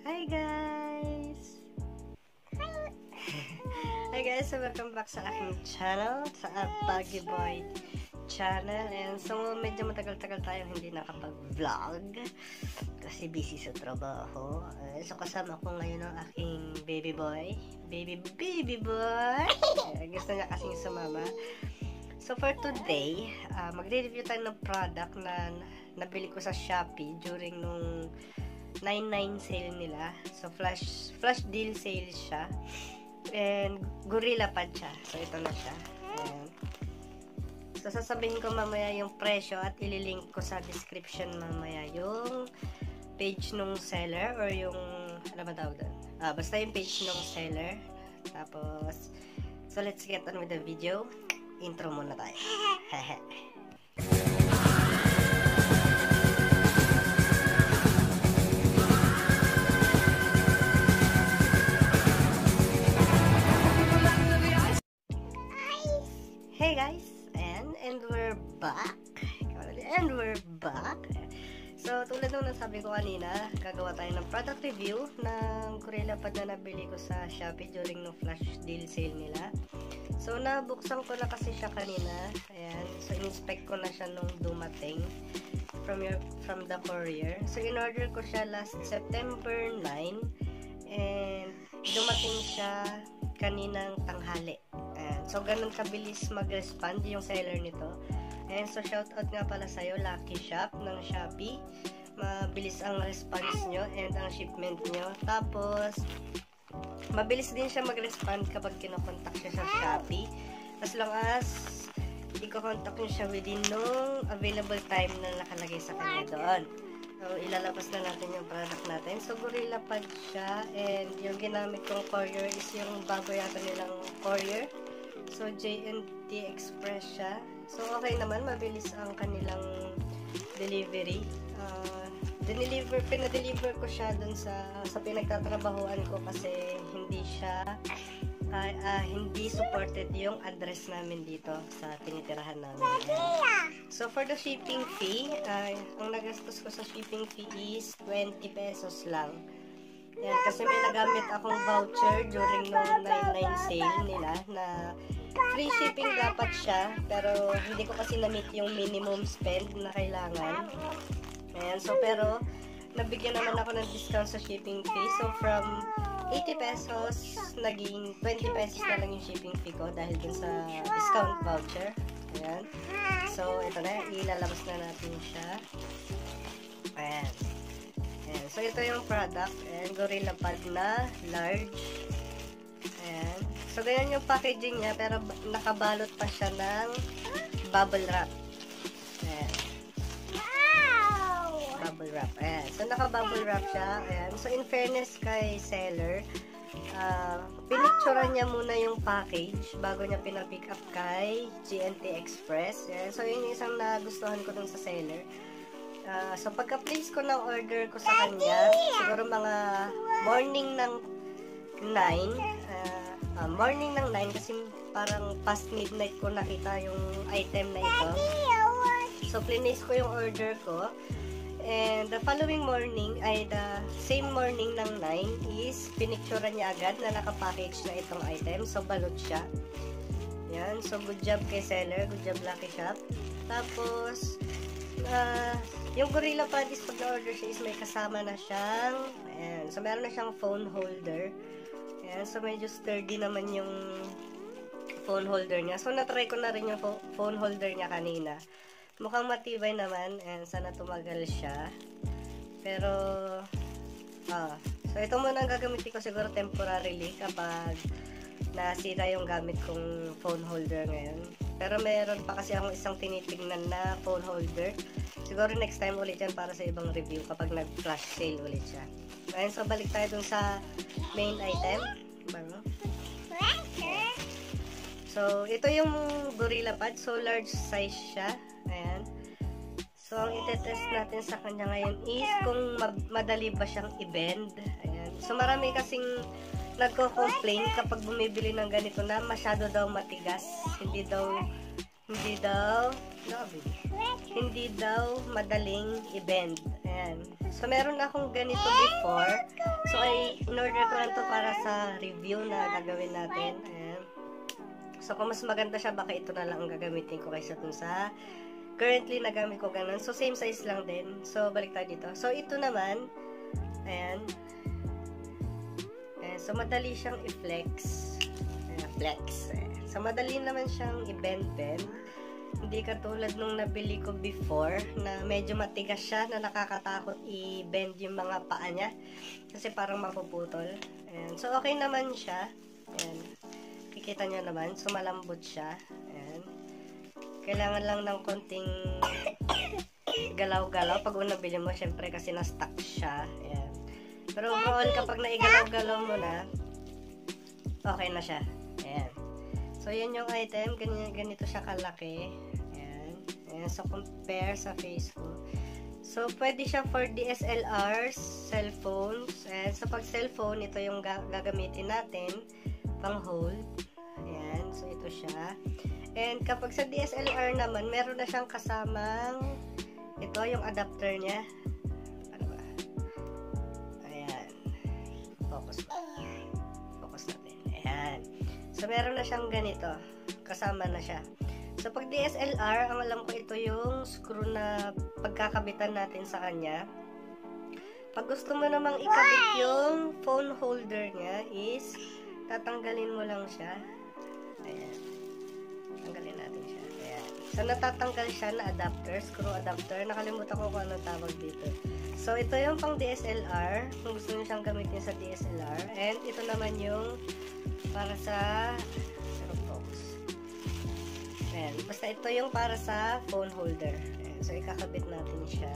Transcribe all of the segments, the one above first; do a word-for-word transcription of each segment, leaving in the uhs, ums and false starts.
Hi guys! Hi guys! So welcome back sa aking channel, sa Baggy Boy channel. And so medyo matagal-tagal tayo hindi nakapag-vlog kasi busy sa trabaho. Uh, so kasama ko ngayon ang aking baby boy. Baby baby boy! Uh, gusto niya kasing sumama. So for today, uh, magre-review tayo ng product na nabili ko sa Shopee during nung nine nine sale nila. So flash flash deal sale siya. And Gorilla Pad siya. So ito na siya. Ayan. So sasabihin ko mamaya yung presyo at ililink ko sa description mamaya yung page nung seller or yung ano ba tawag doon? Ah, basta yung page nung seller. Tapos so let's get on with the video. Intro muna tayo. Hehe. Hey guys, and and we're back. And we're back. So, tulad nung nasabi ko kanina, gagawa tayo ng product review ng Gorilla Pad na nabili ko sa Shopee during no flash deal sale nila. So, nabuksan ko na kasi siya kanina. Ayan. So, in-inspect ko na siya nung dumating from your from the courier. So, in-order ko siya last September nine and dumating siya kaninang tanghali. Ayan. So, ganun kabilis mag-respond yung seller nito. And so, shoutout nga pala sa'yo, Lucky Shop ng Shopee. Mabilis ang response nyo and ang shipment nyo. Tapos, mabilis din siya mag-respond kapag kinokontak siya sa Shopee. As long as i-contact nyo siya within nung available time na nakalagay sa kanya doon. So, ilalabas na natin yung product natin. So, Gorilla Pad siya. And yung ginamit kong courier is yung bago yata nilang courier. So, J and T Express siya. So, okay naman. Mabilis ang kanilang delivery. Uh, dineliver, pinadeliver ko siya dun sa, sa pinagtatrabahuan ko kasi hindi siya, uh, uh, hindi supported yung address namin dito sa tinitirahan namin. So, for the shipping fee, uh, ang nagastos ko sa shipping fee is twenty pesos lang. Yan, kasi may nagamit akong voucher during no nine nine sale nila na free shipping dapat siya, pero hindi ko kasi na-meet yung minimum spend na kailangan. Ayan, so pero nabigyan naman ako ng discount sa shipping fee. So from eighty pesos, naging twenty pesos na lang yung shipping fee ko dahil dun sa discount voucher. Ayan. So ito na, ilalabas na natin siya. Ayan. Ayan. So ito yung product. Ayan, Gorilla Pad na large. Ayan. So, ganyan yung packaging niya, pero nakabalot pa siya ng bubble wrap. Ayan. Wow! Bubble wrap. Ayan. So, naka-bubble wrap siya. Ayan. So, in fairness kay seller, uh, pinicturean niya muna yung package bago niya pinapick up kay J and T Express. Ayan. So, yun yung isang nagustuhan ko dun sa seller. Uh, so, pagka-place ko ng order ko sa kanya, siguro mga morning ng nine, uh, Uh, morning ng nine kasi parang past midnight ko nakita yung item na ito. So, place ko yung order ko. And the following morning, ay the same morning ng nine is pinictura niya agad na nakapackage na itong item. So, balot siya. Yan. So, good job kay seller. Good job, Lucky Shop. Tapos, uh, yung Gorilla Pad is pag na-order siya is may kasama na siyang, ayan. So, meron na siyang phone holder. Ayan, so medyo sturdy naman yung phone holder niya. So, natry ko na rin yung phone holder niya kanina. Mukhang matibay naman. Ayan, sana tumagal siya. Pero, ah, so ito muna ang gagamitin ko siguro temporarily kapag nasira yung gamit kong phone holder ngayon. Pero meron pa kasi akong isang tinitignan na phone holder. Siguro next time ulit yan para sa ibang review kapag nag-flash sale ulit siya. Ayan, so balik tayo dun sa main item. Bago. So, ito yung Gorilla Pad. So, large size siya. Ayan. So, ang itetest natin sa kanya ngayon is kung madali ba siyang i-bend. Ayan. So, marami kasing nagko-complain kapag bumibili ng ganito na masyado daw matigas. Hindi daw, hindi daw, no, hindi daw madaling i-bend. Ayan. Ayan. So, meron akong ganito before. So, ay, in-order ko lang to para sa review na gagawin natin. Ayan. So, kung mas maganda siya, baka ito na lang ang gagamitin ko kaysa dun sa currently nagamit ko ganun. So, same size lang din. So, balik tayo dito. So, ito naman, ayan. Ayan. So, madali siyang i-flex. Ayan, flex. Ayan. So, madali naman siyang i-bend-bend. Hindi katulad nung nabili ko before na medyo matigas siya na nakakatakot i-bend yung mga paa niya kasi parang mapuputol. Ayan. So, okay naman siya. Ayan. Kikita nyo naman. So, malambot siya. Ayan. Kailangan lang ng konting galaw-galaw pag unang bili mo. Syempre kasi na-stuck siya. Ayan. Pero overall, kapag naigalaw-galaw mo na, okay na siya. Ayan. So, yan yung item. Ganito, ganito siya kalaki. Ayan. Ayan. So, compare sa face ko. So, pwede siya for D S L Rs, cellphones. And sa pag cellphone, ito yung gagamitin natin. Pang hold. Ayan. So, ito siya. And kapag sa D S L R naman, meron na siyang kasamang ito, yung adapter niya. Ano ba? Ayan. Focus ba? Focus natin. Ayan. So, meron na siyang ganito. Kasama na siya. So, pag D S L R, ang alam ko ito yung screw na pagkakabitan natin sa kanya. Pag gusto mo namang ikabit yung phone holder niya is tatanggalin mo lang siya. Ayan. Tanggalin natin siya. Ayan. So, natatanggal siya na adapter, screw adapter. Nakalimutan ko kung anong tawag dito. So, ito yung pang D S L R. Kung gusto nyo siyang gamitin sa D S L R. And ito naman yung para sa focus. Ayan. Basta ito yung para sa phone holder. Ayan. So, ikakabit natin siya.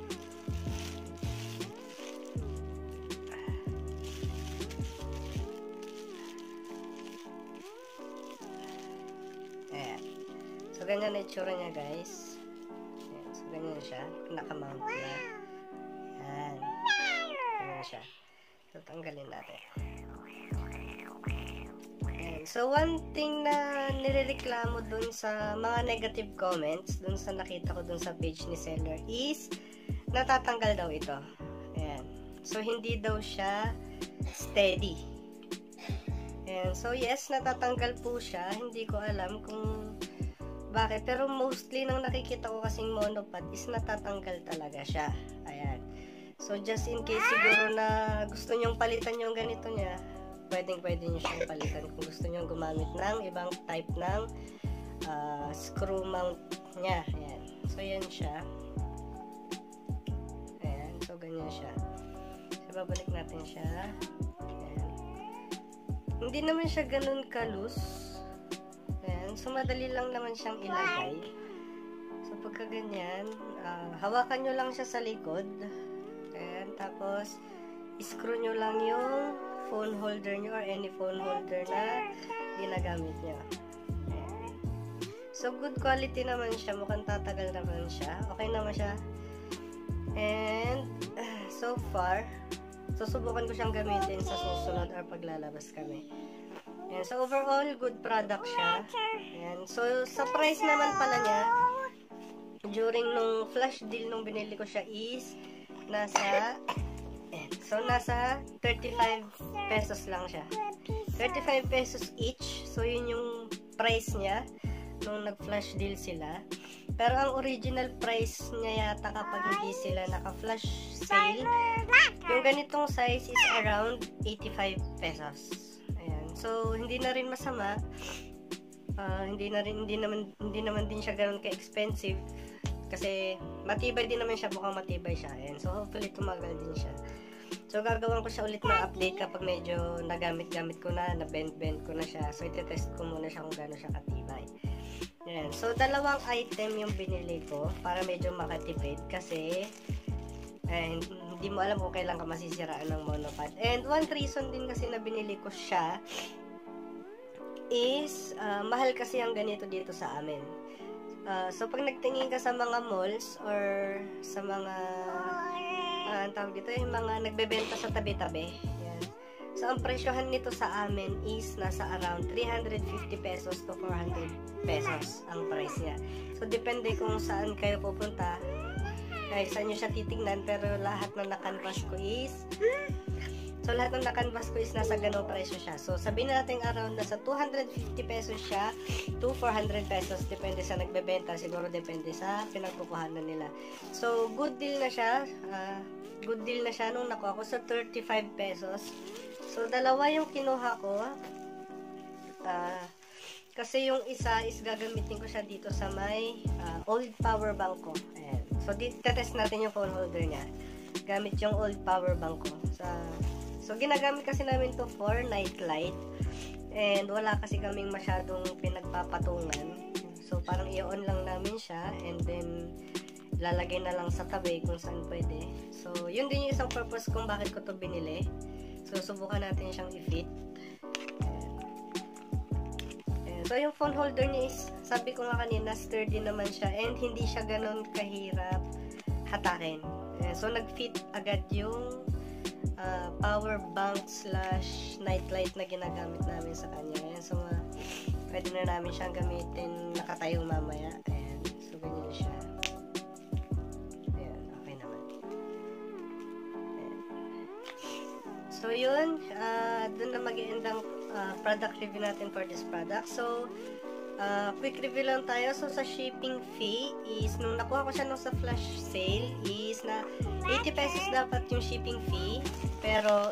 Ayan. So, ganyan na itsura niya, guys. Ayan. So, ganyan siya. Nakamount na. Ayan. Ganyan siya. So, tanggalin natin. So, one thing na nirereklamo dun sa mga negative comments, dun sa nakita ko dun sa page ni seller is, natatanggal daw ito. Ayan. So, hindi daw siya steady. Ayan. So, yes, natatanggal po siya. Hindi ko alam kung bakit. Pero mostly, nang nakikita ko kasing monopod is natatanggal talaga siya. Ayan. So, just in case siguro na gusto nyong palitan yung ganito niya, pwedeng pwede nyo siyang palitan kung gusto nyo gumamit ng ibang type ng uh, screw mount nya. Ayan. So, yan siya. Ayan. So, ganyan siya. So, babalik natin siya. Ayan. Hindi naman siya ganun kalus. Ayan. So, madali lang naman siyang ilagay. So, pagka ganyan, uh, hawakan nyo lang siya sa likod. Ayan. Tapos, screw nyo lang yung phone holder nyo or any phone holder na ginagamit nyo. Ayan. So, good quality naman siya. Mukhang tatagal naman siya. Okay naman siya. And, uh, so far, susubukan ko siyang gamitin sa susunod or paglalabas kami. Ayan. So, overall, good product siya. Ayan. So, sa price naman pala niya, during nung flash deal nung binili ko siya is, nasa So, nasa thirty-five pesos lang siya. thirty-five pesos each. So, yun yung price niya nung nag-flash deal sila. Pero, ang original price niya yata kapag hindi sila naka-flash sale, yung ganitong size is around eighty-five pesos. Ayan. So, hindi na rin masama. Uh, hindi na rin, hindi naman, hindi naman din siya ganoon ka-expensive. Kasi, matibay din naman siya. Mukhang matibay siya. Ayan. So, hopefully, tumagal din siya. So, gagawin ko siya ulit ng update kapag medyo nagamit-gamit ko na, na-bend-bend ko na siya. So, iti-test ko muna siya kung gano'n siya katibay. Yan. So, dalawang item yung binili ko para medyo makatipid kasi eh, hindi mo alam kung kailan ka masisiraan ng monopod. And one reason din kasi na binili ko siya is uh, mahal kasi ang ganito dito sa amin. Uh, so, pag nagtingin ka sa mga malls or sa mga uh, ang tawag dito, yung mga nagbebenta sa tabi-tabi. Yan. So, ang presyohan nito sa amin is nasa around three hundred fifty pesos to four hundred pesos ang price niya. So, depende kung saan kayo pupunta. ay saan nyo siya titignan, pero lahat ng na-canvas ko is so lahat ng na-canvas ko is nasa ganong presyo siya. So sabihin natin around nasa two hundred fifty pesos siya to four hundred pesos, depende sa nagbebenta, siguro depende sa pinagkukuhanan nila. So good deal na siya, uh, good deal na siya nung nakuha ko sa thirty-five pesos. So dalawa yung kinuha ko, uh, kasi yung isa is gagamitin ko siya dito sa may uh, old power bank ko. Ayan. So dito test natin yung phone holder niya gamit yung old power bank ko. Sa So, ginagamit kasi namin to for night light. And wala kasi kaming masyadong pinagpapatungan. So, parang i-on lang namin siya. And then, lalagay na lang sa tabi kung saan pwede. So, yun din yung isang purpose kung bakit ko to binili. So, subukan natin siyang i-fit. Ayan. So, yung phone holder niya is, sabi ko nga kanina, sturdy naman siya. And hindi siya ganun kahirap hatakin. Ayan. So, nag-fit agad yung Uh, power bank slash nightlight na ginagamit namin sa kanya. Ayan, so uh, pwede na namin siyang gamitin nakatayo mamaya. Ayan, so ganyan siya. Ayan, okay naman. Ayan. So yun, uh, dun na mag-i-end ang uh, product review natin for this product. So uh, quick review lang tayo. So sa shipping fee is, nung nakuha ko siya nung sa flash sale is na eighty pesos dapat yung shipping fee. Pero,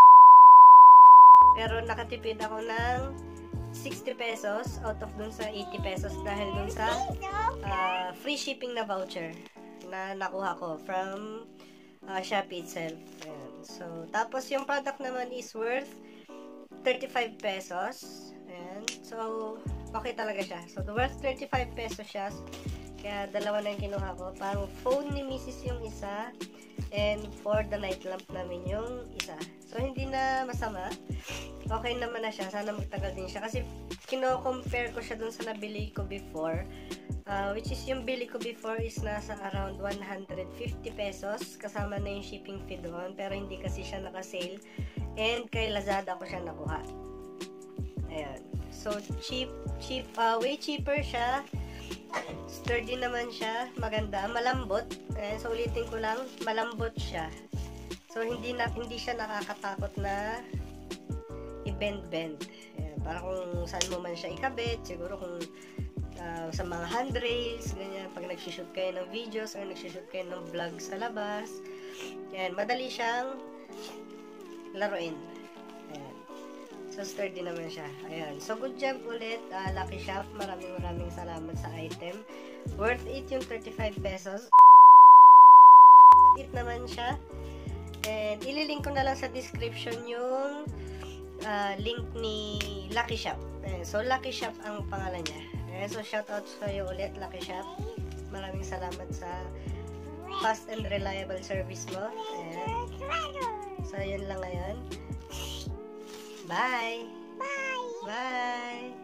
pero nakatipid ako ng sixty pesos out of dun sa eighty pesos dahil dun sa uh, free shipping na voucher na nakuha ko from uh, Shopee itself. Ayan. So, tapos yung product naman is worth thirty-five pesos. Ayan. So, okay talaga siya. So, worth thirty-five pesos siya. Kaya, dalawa na yung kinuha ko. Parang phone ni Missus yung isa. And for the night lamp namin yung isa. So, hindi na masama. Okay naman na siya. Sana magtagal din siya. Kasi, kino-compare ko siya dun sa nabili ko before. Uh, which is yung bili ko before is nasa around one hundred fifty pesos. Kasama na yung shipping fee doon. Pero hindi kasi siya naka-sale. And kay Lazada ko siya nakuha. Ayan. So, cheap. cheap uh, way cheaper siya. Sturdy naman siya, maganda, malambot. Eh, so ulitin ko lang, malambot siya. So hindi na hindi siya nakakatakot na i-bend-bend. Eh, para kung saan mo man siya ikabit, siguro kung uh, sa mga handrails, ganyan, pag nag-shoot kayo ng videos or nag-shoot kayo ng vlog sa labas. Yan, madali siyang laruin. Ayan. So, sturdy naman siya. Ayan. So, good job ulit, uh, Lucky Shop. Maraming maraming salamat sa item. Worth it yung thirty-five pesos. It naman siya. And, ililink ko na lang sa description yung uh, link ni Lucky Shop. Ayan. So, Lucky Shop ang pangalan niya. Ayan. So, shoutout sa iyo ulit, Lucky Shop. Maraming salamat sa fast and reliable service mo. Ayan. So, yun lang ngayon. Bye! Bye! Bye!